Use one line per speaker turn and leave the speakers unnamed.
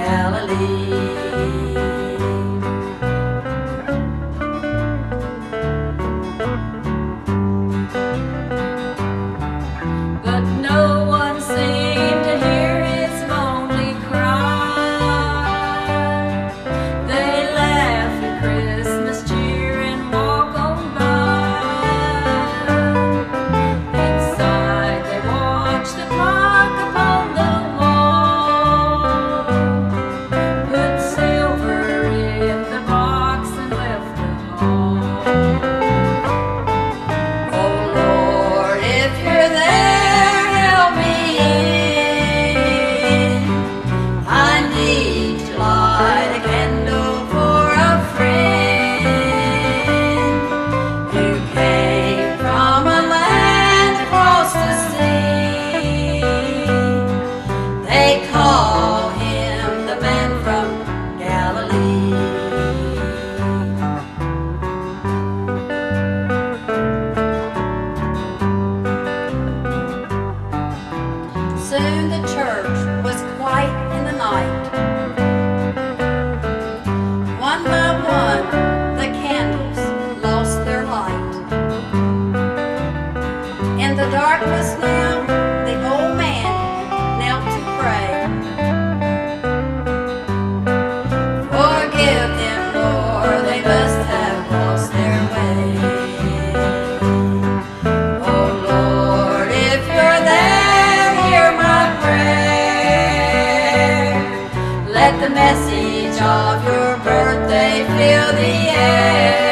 Galilee. But no one seemed to hear his lonely cry. They laugh in Christmas cheer and walk on by. Inside they watch the clock upon the wall put silver in the box and left the hall. Oh Lord, if you're there, help me in. I need to light a candle for a friend who came from a land across the sea. They call him the man from Galilee. Soon the church was quiet in the night. One by one, the candles lost their light. In the darkness now, the old man knelt to pray. Forgive them, Lord, they must have lost their way. Oh Lord, if you're there, hear my prayer. Let the message of your birthday fill the air.